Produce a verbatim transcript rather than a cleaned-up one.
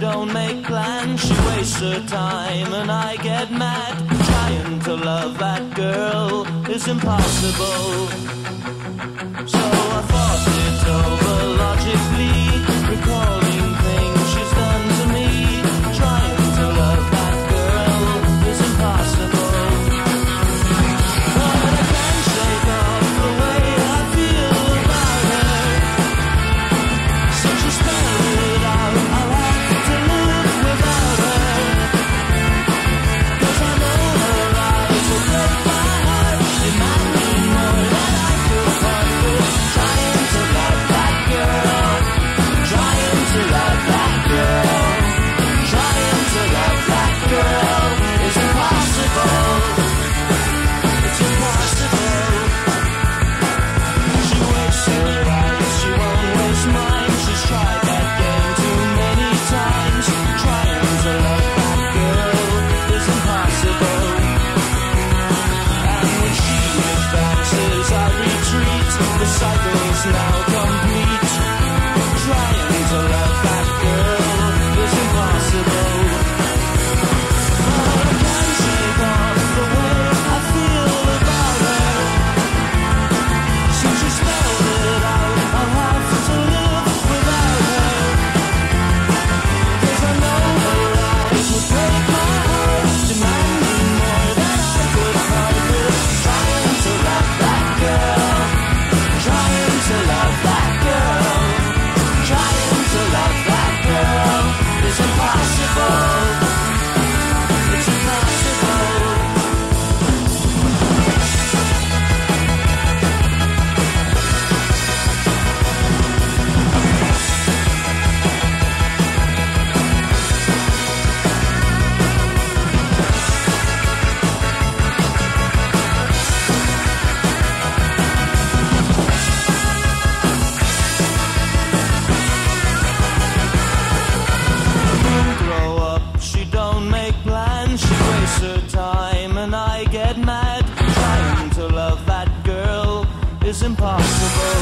don't make plans. She wastes her time and I get mad. Trying to love that girl is impossible. So I thought it over logically, recalling things she's done to me. Trying to love that girl is impossible. But I can't shake off the way I feel about her. Since she spelled it out, I'll have to live without her. Cause I know her eyes will break my heart, demand me more than I could part with. Trying to love that girl, trying to love that girl, trying to love that girl is impossible. It's impossible. She wastes her life, she won't waste mine. She's tried that game too many times. Trying to love that girl is impossible. And when she advances, I retreat. The cycle's now complete. Trying to love that girl is impossible. But I can't shake off the way I feel about her. Since she spelled it out, I'll have to live without her. Cause I know her eyes would break my heart, demanding more than I could part with. Trying to love that girl, trying to love that girl, trying to love that girl is impossible. It's impossible. Grow up, she don't make plans. She wastes her time and I get mad. Trying to love that girl is impossible.